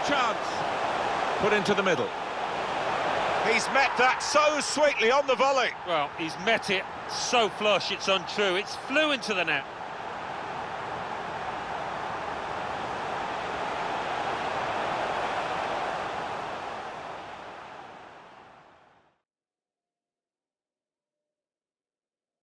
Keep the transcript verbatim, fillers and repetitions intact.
chance. Put into the middle. He's met that so sweetly on the volley. Well, he's met it so flush, it's untrue. It's flew into the net.